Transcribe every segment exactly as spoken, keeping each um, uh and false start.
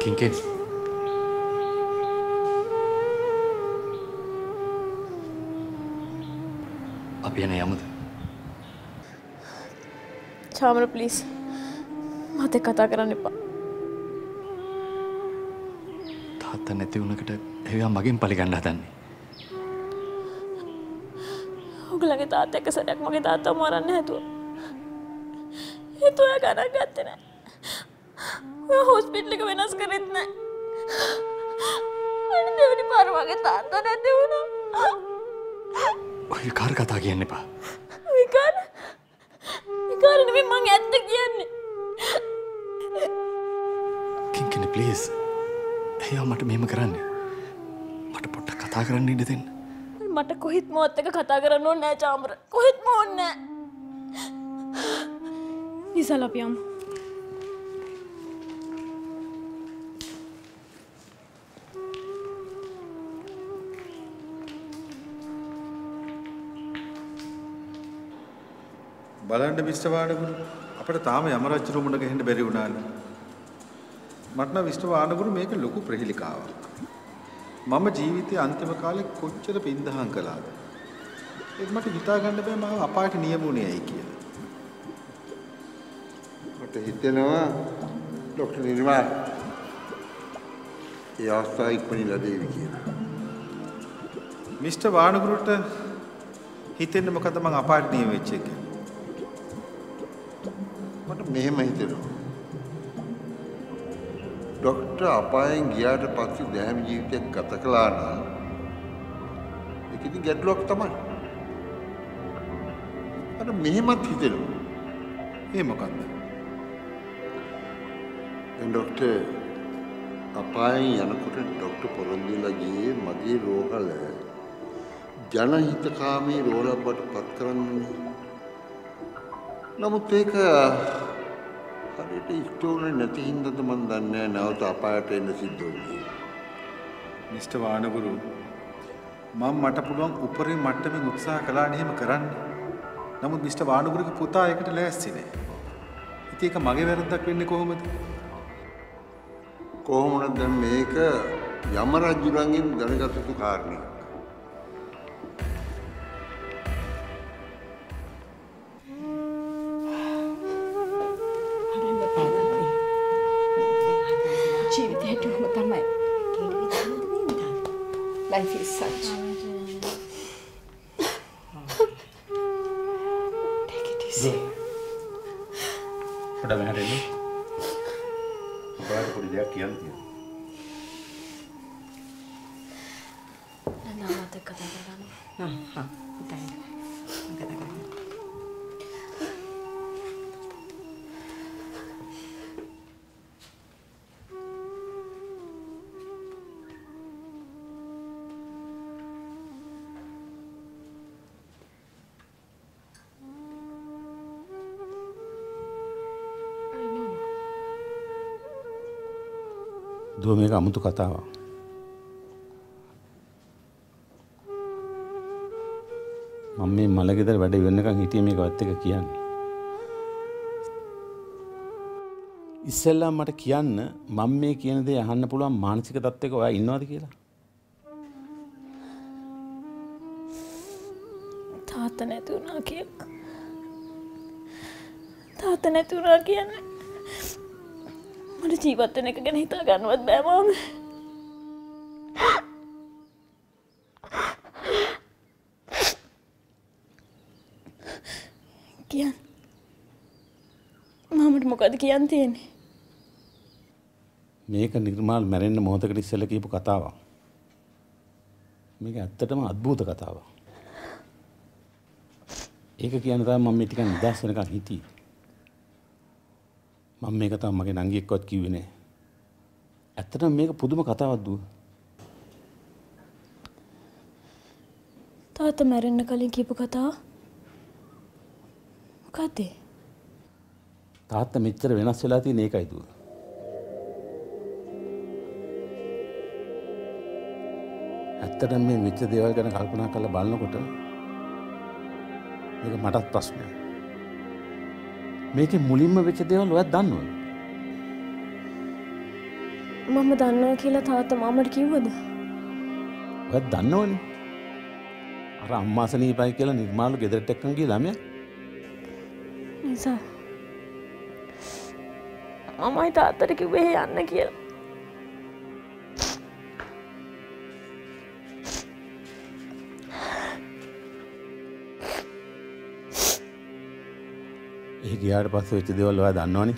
කිංකෙන් අපි යන්නේ යමුද? චාමර ප්ලීස් මට කතා කරන්න එපා. තාත්තා නැති වුණකට එයා මගෙන් පලි ගන්න හදන්නේ. ඔයගලගේ තාත්තා එක සැරයක් මගේ තාත්තව මරන්න හැදුවා. ඒත් ඔයා ගණන් ගත්තේ නැහැ. ඔයා හොස්පිටල් එක වෙනස් කරෙත් නැහැ. අනේ දෙවනි පාර මගේ තාත්තා නැති වුණා. ඔය කාර කතා කියන්න එපා. ඔය කාර ඔය කාර නෙමෙයි මං ඇත්ත කියන්නේ. කිංකෙන් ප්ලීස්. එයා මට මෙහෙම කරන්නේ. මට පොඩ්ඩක් කතා කරන්න ඉඩ දෙන්න. මට කොහෙත් මොවත් එක කතා කරන්න ඕනේ නැහැ චාමර. කොහෙත්ම ඕනේ නැහැ. විසල අපි යමු. බලන්න මිස්ටර් වානගුරු අපිට තාම යම රජු මුණ ගැහෙන්න බැරි වුණානේ. මට නම් මිස්ටර් වානගුරු මේක ලොකු ප්‍රහෙලිකාවක්. මම ජීවිතයේ අන්තිම කාලේ කොච්චර පින්දහම් කළාද? ඒත් මට හිතා ගන්න බෑ මම අපායට නියමුනේ ඇයි කියලා. මට හිතෙනවා ડોક્ટર නිර්මාල් ඒ අවස්ථාව ඉක්මනින් ලැබෙවි කියලා. මිස්ටර් වානගුරුට හිතෙන්නේ මොකද මං අපායට නියම වෙච්ච එක? මට මෙහෙම හිතෙනවා. ડોક્ટર අපායෙන් ගියාට පස්සේ දැහැමි ජීවිතයක් ගත කළා නම් ඒක ඉතින් ගැටලුවක් තමයි. මට මෙහෙමත් හිතෙනවා. ඒ මොකක්ද? දැන් ડોક્ટર අපායෙන් යනකොට ડોક્ટર පොරොන්දු වෙලා ගියේ මගේ රෝගල ජනහිතකාමී රෝලක් බවට පත් කරන්නේ. නමුත් ඒක හරියට ඉස්තෝරේ නැති හින්දාද මන් දන්නේ නැවත අපායට එන්න සිද්ධ වුණේ. මිස්ටර් වානගුරු මම මට පුළුවන් උපරිම මට්ටමින් උත්සාහ කළා නේ එහෙම කරන්න. නමුත් මිස්ටර් වානගුරුගේ පුතා ඒකට ලෑස්ති නෑ. ඉතින් ඒක මගේ වැරද්දක් වෙන්නේ කොහොමද? කොහොමද දැන් මේක යම රජුණන්ගෙන් දැනගත් යුතු කාරණයක්. Life is such. Take it easy. Pada meha rene. Baru pudi dia kian dia. Nana mata kata kata. Ha ha. Kita ini. Kata kata. දුව මේක අමුතු කතාවක්. මම මේ මලගෙදර වැඩ ඉවරනකන් හිටියේ මේක වත් එක කියන්නේ. ඉස්සෙල්ලා මට කියන්න මම මේ කියන දේ අහන්න පුළුවන් මානසික තත්ත්වයක ඔයා ඉන්නවද කියලා? තාත්තා නැති වුණා කියලා. තාත්තා නැති වුණා කියන්නේ මට ජීවත් වෙන එක ගැන හිතා ගන්නවත් බෑ මම. කියන්න. මමට මොකද කියන්න තියෙන්නේ? මේක නිර්මාල් මැරෙන්න මොහොතකට ඉස්සෙල්ලා කියපු කතාවක්. මේක ඇත්තටම අద్భుත කතාවක්. ඒක කියන තමයි මම මේ ටික නිදහස් වෙනකන් හිටියේ. මම මේක තමයි මගේ නංගියෙක්වත් කිව්වේ නෑ. ඇත්තටම මේක පුදුම කතාවක් දුව. තාත්තා මැරෙන්න කලින් කියපු කතාව මොකද්ද? තාත්තා මෙච්චර වෙනස් වෙලා තියෙන ඒකයි දුව. ඇත්තටම මේ වෙච්ච දේවල් ගැන කල්පනා කරලා බලනකොට මේක මටත් ප්‍රශ්නයක්. මේකේ මුලින්ම වෙච්ච දේවල් ඔයත් දන්නවද? මම දන්නවා කියලා තාත්තා මාමට කිව්වද? ඔයත් දන්නවනේ. අර අම්මා සනීපයි කියලා නිර්මාල ගෙදරට එක්කන් ගිය ළමයා. නිසා මමයි තාත්තට කිව්වේ යන්න කියලා. ඒ ගියාට පස්සේ වෙච්ච දේවල් ඔයා දන්නවනේ.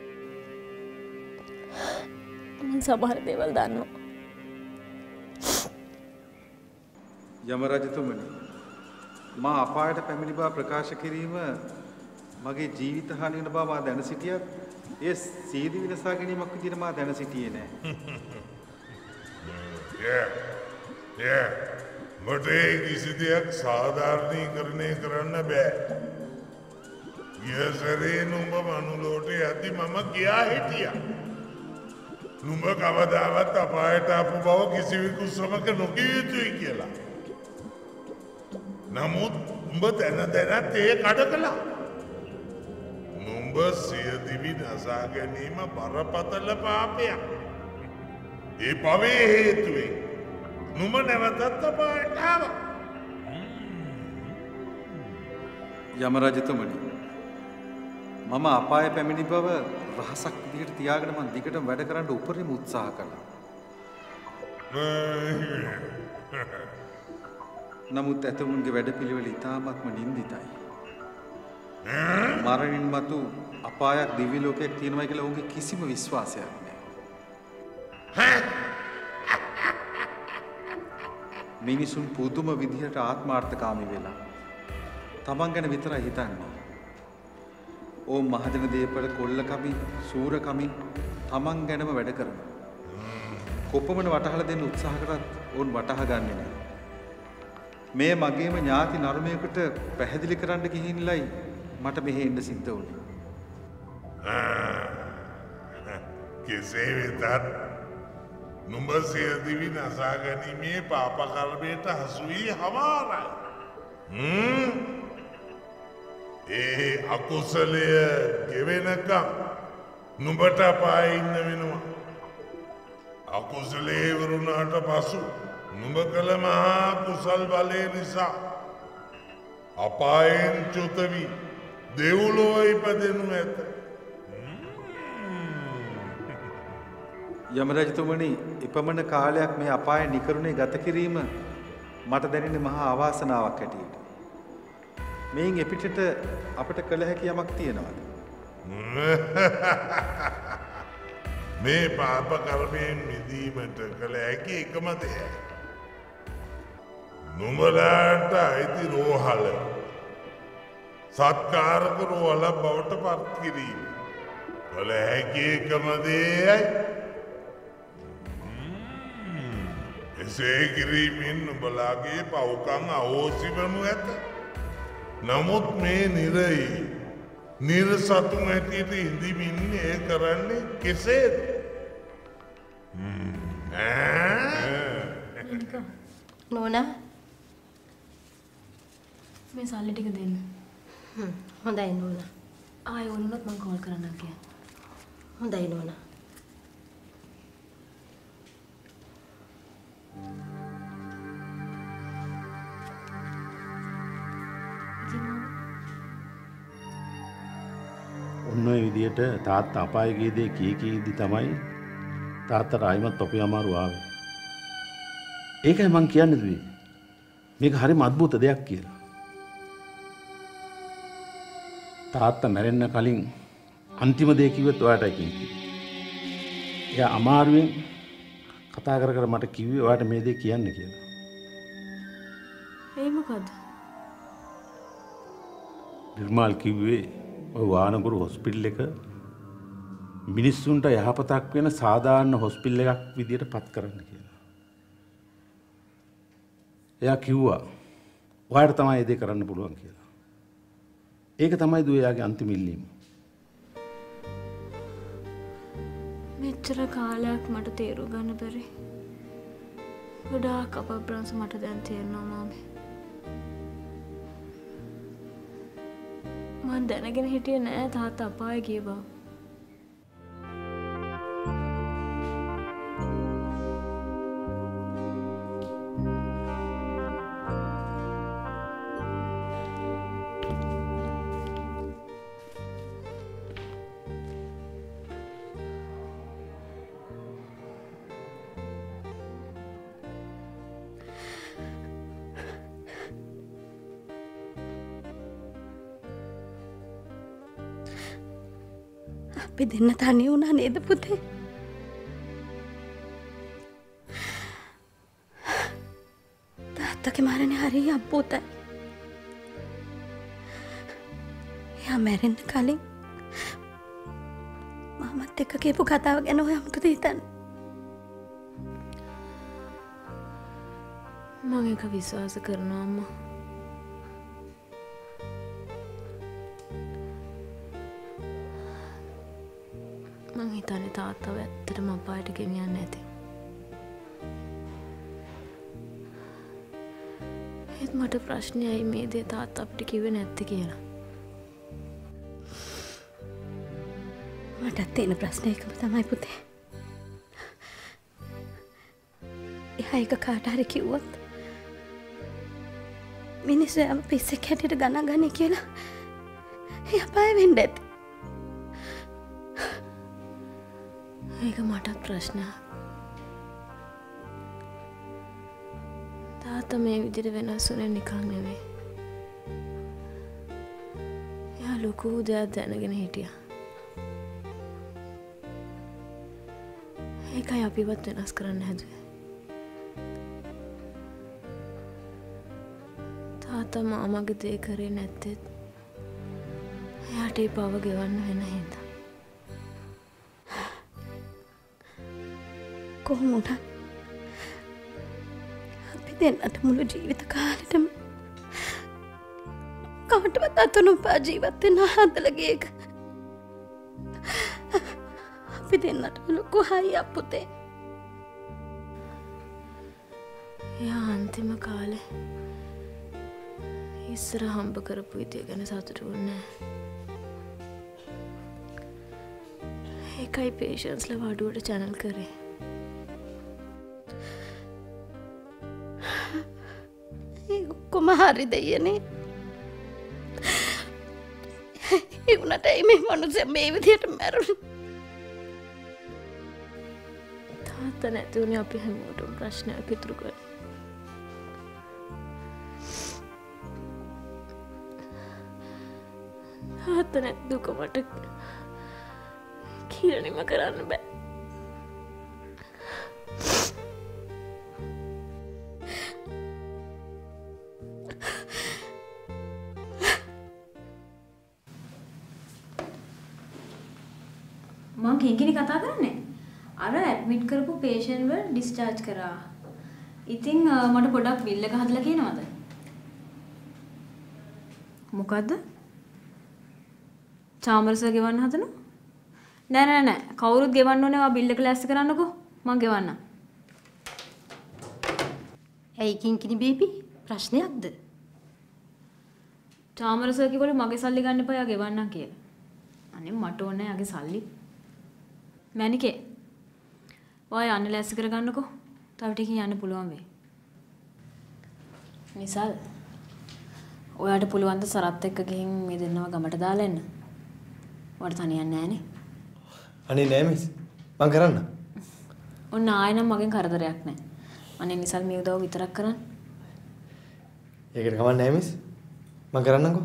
මම සමහර දේවල් දන්නවා. යම රජතුමනි මා අපායට පැමිණි බව ප්‍රකාශ කිරීම මගේ ජීවිත හානි වෙන බව මා දැන සිටියත් ඒ සීදි විනාශ ගැනීමක් විදිහට මා දැන සිටියේ නෑ. යා යා මට ඒ කිසි දෙයක් සාධාරණීකරණය කරන්න බෑ. ගියසරේ නුඹ මනුලෝට යති මම ගියා හිටියා. නුඹ කවදාවත් අපායට ආපු බව කිසිවෙකු සමග නොකිය යුතුයි කියලා. නමුත් උඹ දැන දැනත් ඒ කඩ කළා. නුඹ සියදිවි නසා ගැනීම බරපතල පාපයක්. ඒ පවේ හේතුවෙන් නුඹ නැවතත් අපායට ආවා. යම රජතුමනි මම අපාය පැමිණි බව රහසක් විදිහට තියාගෙන මම දිගටම වැඩ කරන්න උපරිම උත්සාහ කළා. නමුත් ඇතමුන්ගේ වැඩපිළිවෙල ඉතාමත්ම නින්දිතයි. මරණින් මතු අපායක් දිව්‍ය ලෝකයක් තියෙනවා කියලා ඔවුන්ගේ කිසිම විශ්වාසයක් නැහැ. මිනිසුන් පුදුම විදිහට ආත්මාර්ථකාමී වෙලා තමන් ගැන විතරයි හිතන්නේ. ඕ මහජන දේපල කොල්ලකමි සූරකමි තමන් ගැනම වැඩ කරනවා. කොපමණ වටහලා දෙන්න උත්සාහ කරත් ඕන් වටහා ගන්නෙ නෑ. මේ මගේම ඥාති නරුමයකට පැහැදිලි කරන්න ගිහින්ලයි මට මෙහෙ එන්න සිද්ධ වුණේ. කෙසේ වෙතත් නුඹ සියදිවි නසා ගැනීමේ පාප කර්මයට හසු වී හමාරයි. හ්ම් ඒ අකුසලය ගෙවෙනකම් නුඹට අපායේ ඉන්න වෙනවා. අකුසලේ වරුණාට පසු නුඹ කළ මහා කුසල් බලය නිසා අපායෙන් චුත වී දෙව්ලොව ඉපදෙනු ඇත. යම රජතුමනි එපමණ කාලයක් මේ අපායේ නිකරුණේ ගත කිරීම මට දැනෙන්නේ මහා අවාසනාවක් හැටියට. මේන් එපිටට අපිට කළ හැකි යමක් තියෙනවද? මේ පාප කර්මයෙන් මිදීමට කළ හැකි එකම දෙයයි. නුඹලාට අයිති රෝහල සත්කාරක රෝහල බවට පත් කිරීම. කළ හැකි එකම දෙයයි. එසේ කිරීමෙන් නුඹලාගේ පව්කම් අහෝසි වනු ඇත. නමුත් මේ නිරයි නිර්සතුන් හැටියට ඉඳිමින් ඒ කරන්නේ කෙසේද? නෝනා මේ සල්ලි ටික දෙන්න. හ්ම් හොඳයි නෝනා. ආයෙ වුණොත් මම කෝල් කරන්නම් කියලා. හොඳයි නෝනා. ඔන්න ඔය විදියට තාත්තා අපායේ ගිය දේ කී කීදි තමයි තාත්තට ආයිමත් ඔපේ අමාරු ආවේ. ඒකයි මං කියන්නේ දුවේ. මේක හරිම අద్భుත දෙයක් කියලා. තාත්තා මැරෙන්න කලින් අන්තිම දේ කිව්වෙත් ඔයාටයි කිව්වේ. එයා අමාරුවෙන් කතා කර කර මට කිව්වේ ඔයාට මේ දේ කියන්න කියලා. ඒ මොකද? නිර්මාල් කිව්වේ ඔය වානගුරු හොස්පිටල් එක මිනිස්සුන්ට යහපතක් වෙන සාධාරණ හොස්පිටල් එකක් විදියට පත් කරන්න කියලා. එයා කිව්වා ඔයාට තමයි ඒ දේ කරන්න පුළුවන් කියලා. ඒක තමයි දුවේ යාගේ අන්තිම ඉල්ලීම. මෙච්චර කාලයක් මට තේරුම් ගන්න බැරි. ගොඩාක් අපබ්‍රංශ මට දැන් තේරෙනවා මාමේ. මං දැනගෙන හිටියේ නෑ තාත්තා අපායේ ගිය බව. අපි දෙන්න තනි වුණා නේද පුතේ? තාත්තගේ මරණය හරි අප්පුතයි. එයා මැරෙන්න කලින් මමත් එක්ක කියපු කතාව ගැන ඔයා මොකද හිතන්නේ? මම ඒක විශ්වාස කරනවා අම්මා. මං හිතන්නේ තාත්තව ඇත්තටම අපායට ගෙනියන්නේ නැති. ඒත් මට ප්‍රශ්නේ ඇයි මේ දේ තාත්තා අපිට කිව්වේ නැත්තේ කියලා. මටත් තියෙන ප්‍රශ්නේ එකම තමයි පුතේ. එහා එක කාට හරි කිව්වොත් මිනිස්සු යම පිස්සෙක් හැටියට ගණන් ගන්නේ කියලා එයා බය වෙන්න ඇති. ඒක මටත් ප්‍රශ්නයක්. තාත්තා මේ විදිහට වෙනස් වුණේ නිකන් නෙවෙයි. එයා ලොකු දෙයක් දැනගෙන හිටියා. ඒකයි අපිවත් වෙනස් කරන්න හැදුවේ. තාත්තා මාමගේ දේ කරේ නැත්තේ එයාට ඒ පව ගෙවන්න වෙන හින්දා. කොහොම වුණත් අපි දෙන්නට මුළු ජීවිත කාලෙටම කාටවත් අතනොපා ජීවත් වෙන්න හදලා ගියක. අපි දෙන්නට ලොකු හයියක් පුතේ. එයා අන්තිම කාලේ ඉස්සර හම්බ කරපු ඉතිය ගැන සතුටු වුණේ නැහැ. ඒකයි පේෂන්ස්ලා වඩුවට channel කරේ. කොම හරි දෙයනේ. ඒ වුණාට මේ මිනිස්සු මේ විදිහට මැරුණේ. තාත්තා නැති වුණේ අපි හැමෝටම ප්‍රශ්නයක් ඉතුරු කරේ. තාත්තා නැති දුක මට කිරණිම කරන්න බෑ. මං කිංකිණි කතා කරන්නේ. අර ඇඩ්මිට් කරපු පේෂන්ට්ව ඩිස්චාර්ජ් කරා. ඉතින් මට පොඩක් බිල් එක හදලා කියනවද? මොකද්ද? චාමරසර් ගෙවන්න හදනව? නෑ නෑ නෑ කවුරුත් ගෙවන්න ඕනේ. ඔයා බිල් එක ලෑස්ති කරන්නකෝ. මං ගෙවන්නම්. ඇයි කිංකිණි බේබි ප්‍රශ්නයක්ද? චාමරසර් කිව්වලු මගේ සල්ලි ගන්න එපා. එයා ගෙවන්නම් කියලා. අනේ මට ඕනේ යාගේ සල්ලි. මැනිකේ ඔය යන්න ලෑස්ති කරගන්නකෝ. තව ටිකකින් යන්න පුළුවන් වෙයි. නිසල් ඔයාට පුළුවන් ද සරත් එක්ක ගිහින් මේ දෙන්නව ගමට දාලා එන්න? ඔයාට තනියන්නේ නැහනේ. අනේ නෑ මිස්. මං කරන්න. ඔන්න ආයෙ නම් මගෙන් කරදරයක් නැහැ. අනේ නිසල් මේ උදව් විතරක් කරන්න. ඒකට කමක් නෑ මිස්. මං කරන්නම්කෝ.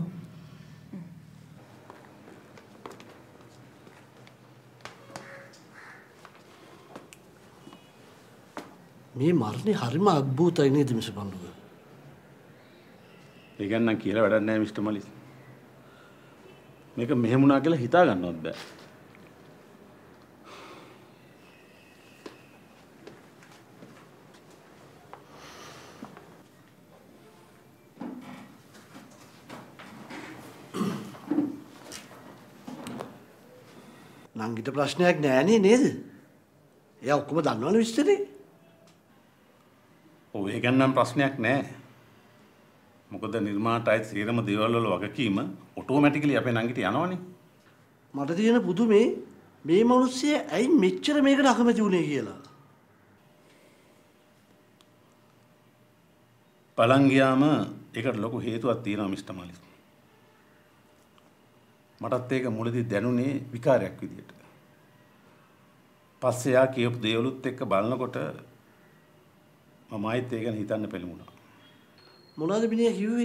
මේ මරණේ හරිම අద్භූතයි නේද මිස් බණ්ඩුව? ඒ ගැන නම් කියලා වැඩක් නැහැ මිස්ටර් මලිස්. මේක මෙහෙම වුණා කියලා හිතා ගන්නවත් බෑ. නංගිට ප්‍රශ්නයක් නෑනේ නේද? එයා ඔක්කොම දන්නවනේ විස්තරේ. ඔව් ඒ ගැන නම් ප්‍රශ්නයක් නැහැ. මොකද නිර්මාණයට අයිති සියලුම දේවල් වල වගකීම ඔටෝමැටිකලි අපේ නංගිට යනවනේ. මට තියෙන පුදුමේ මේ මිනිස්සේ ඇයි මෙච්චර මේකට අකමැති වුනේ කියලා. බලන් ගියාම ඒකට ලොකු හේතුවක් තියෙනවා මිස්ටර් මලිස්. මටත් ඒක මුලදී දැනුනේ විකාරයක් විදියට. පස්සේ යා කියපු දේවලුත් එක්ක බලනකොට මම ආයෙත් ඒක ගැන හිතන්න පෙළඹුණා. මොනවද මිනිහා කිව්වේ?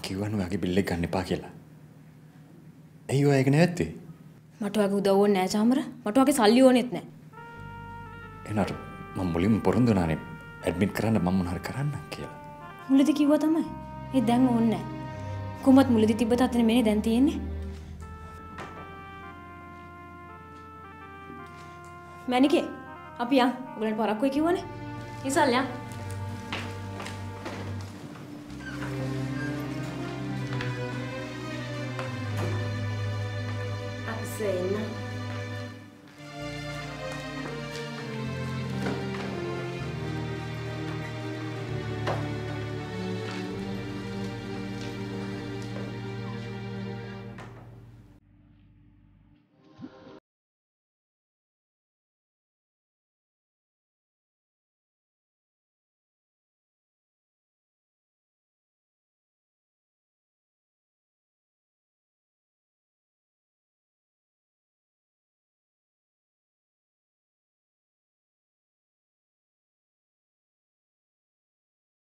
කිව්වනේ ඔයාගේ බිල් එක ගන්න එපා කියලා. ඇයි ඔයා ඒක නැත්තේ? මට ඔයාගේ උදව් ඕනේ නැහැ චාමර. මට ඔයාගේ සල්ලි ඕනෙත් නැහැ. එනට මම මුලින්ම පොරොන්දු වුණානේ ඇඩ්මිට් කරන්න මම මොනාර කරන්න කියලා. මුලදී කිව්වා තමයි. ඒ දැන් ඕනේ නැහැ. කොහොමත් මුලදී තිබ්බ තාත්තනේ මේනේ දැන් තියෙන්නේ. මැනිකේ අපි යන්. ඔයගලන්ට පරක්කුයි කිව්වනේ. ඉසල් යන්. අපි සෙන්න